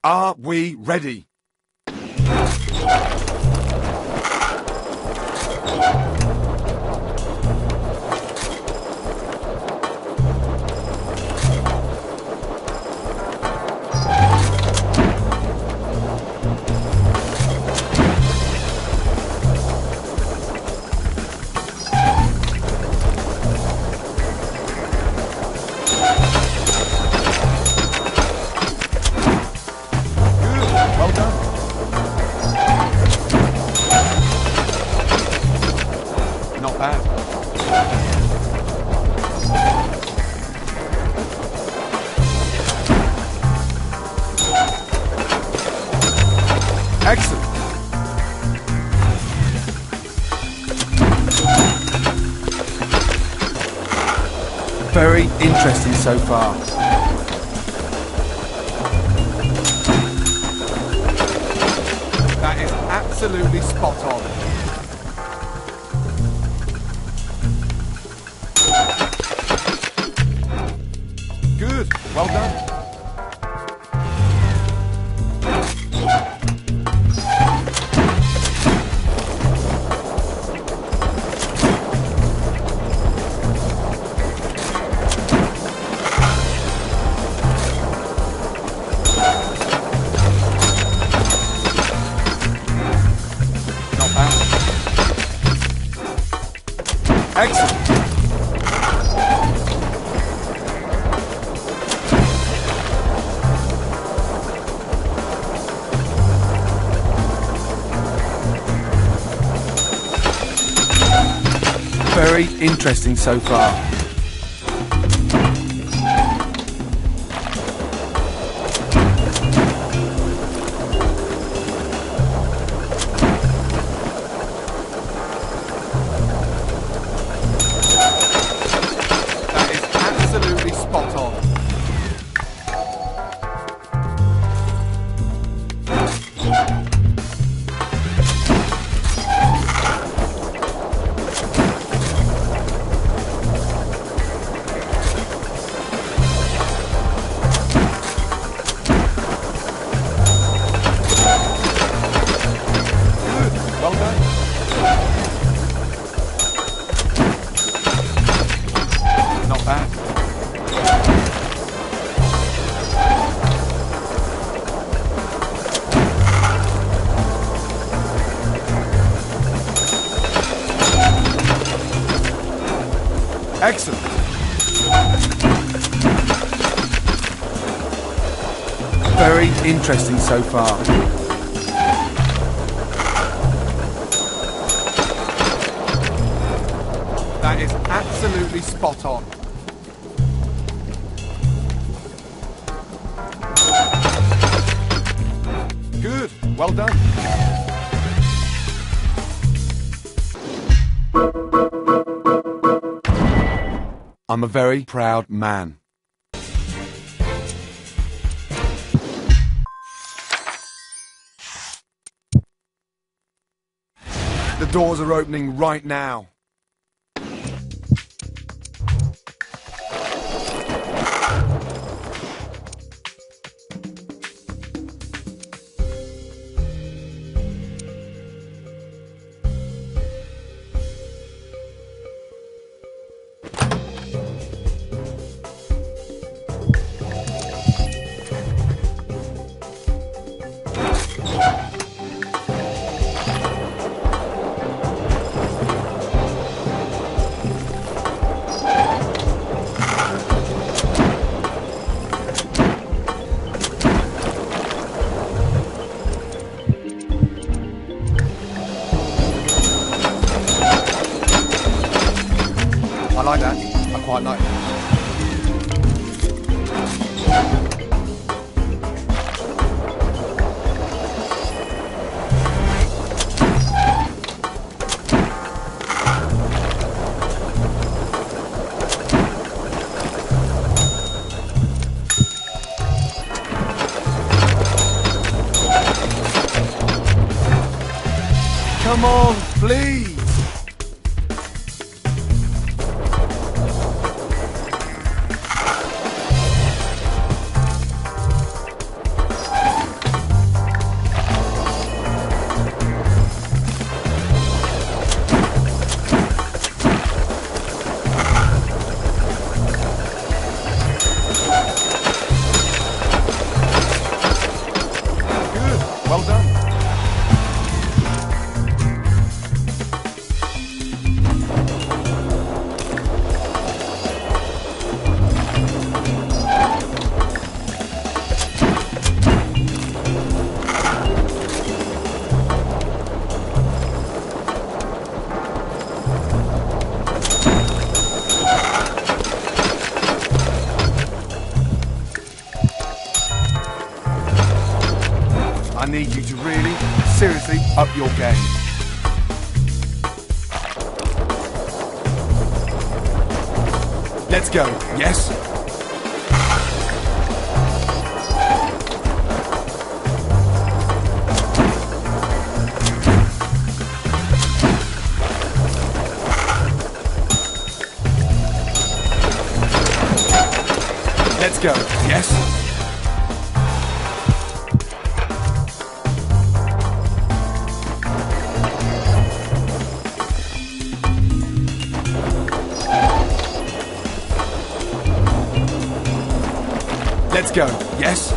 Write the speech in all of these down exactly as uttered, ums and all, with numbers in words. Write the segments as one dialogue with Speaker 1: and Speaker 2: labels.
Speaker 1: Are we ready? Excellent. Very interesting so far. That is absolutely spot on. Good. Well done. Excellent. Very interesting so far. Spot on. Good. Well done. Not bad. Excellent. Very interesting so far. That is absolutely spot on. Good. Well done. I'm a very proud man. The doors are opening right now. I like that. I quite like that. Come on, please. seriously up your game. Let's go, yes? Let's go, yes? Let's go, yes?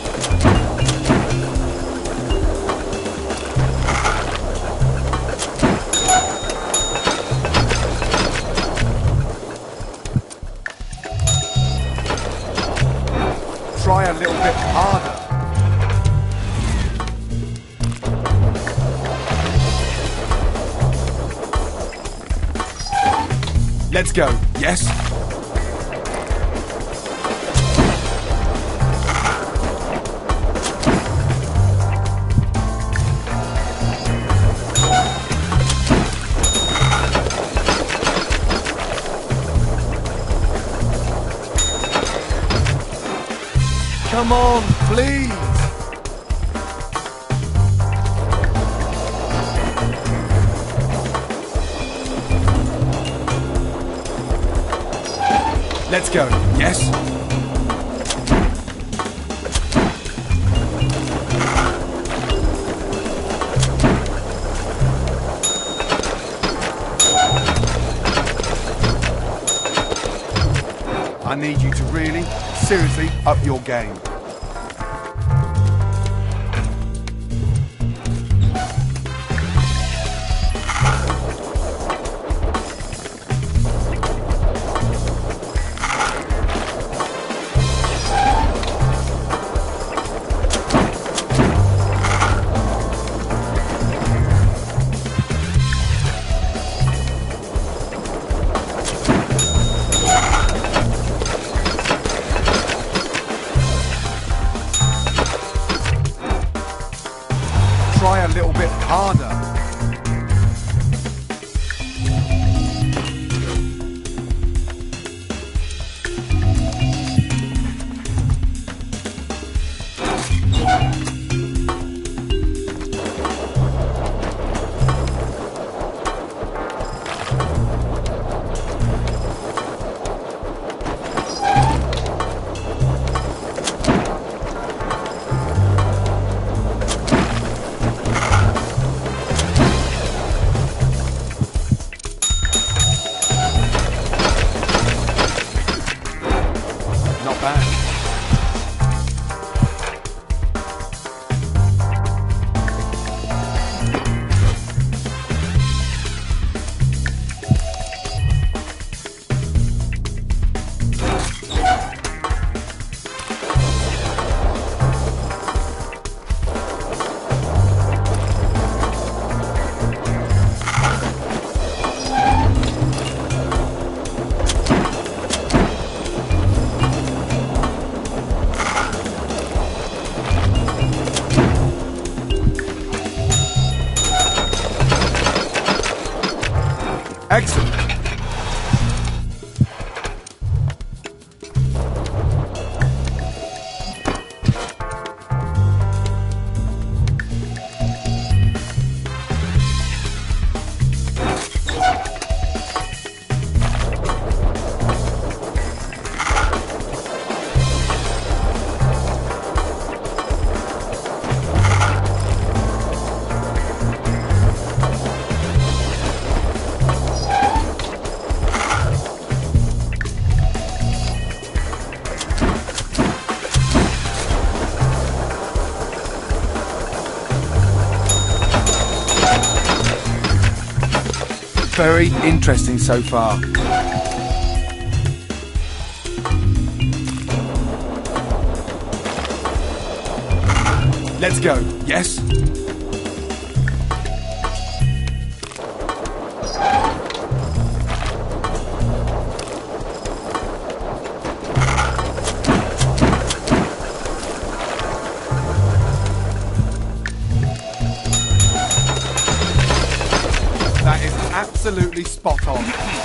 Speaker 1: Try a little bit harder. Let's go, yes? Come on, please! Let's go, yes? I need you to really, seriously up your game. Try a little bit harder. Not bad. Excellent. Very interesting so far. Let's go, yes? absolutely spot on.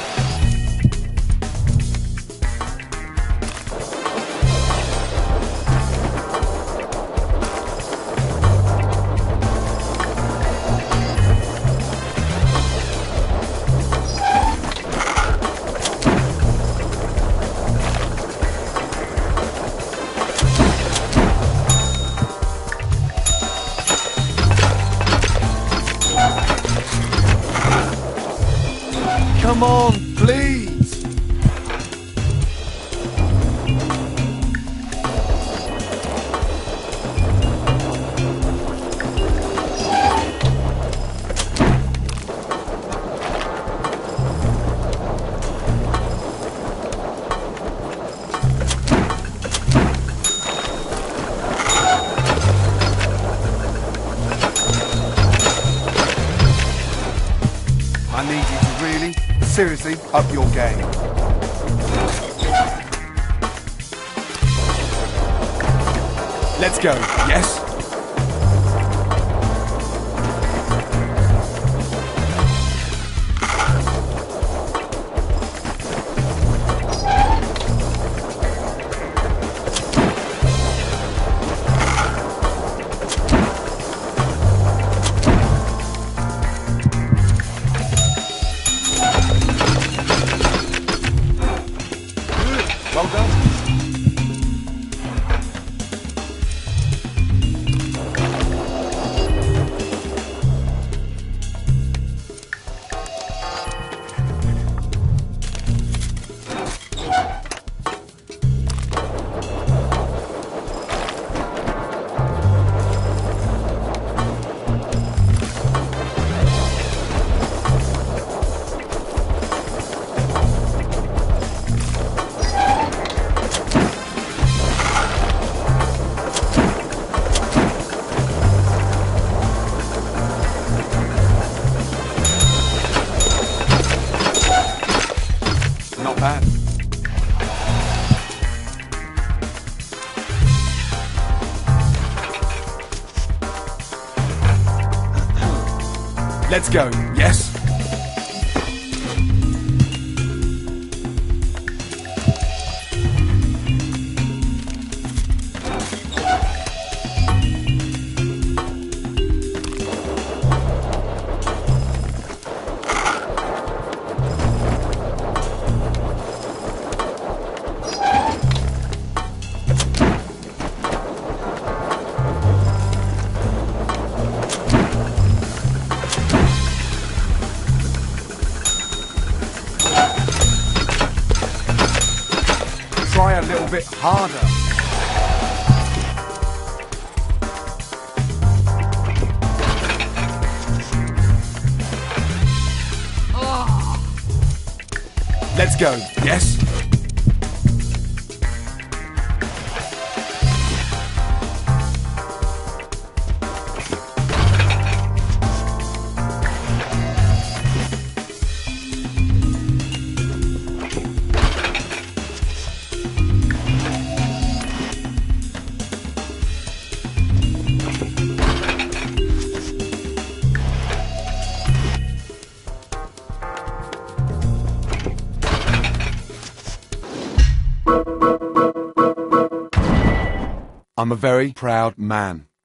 Speaker 1: Come on, please! I need you to really, seriously up your game. Let's go, yes? Well done. Not bad. Let's go, yes? Try a little bit harder. Let's go, yes? I'm a very proud man.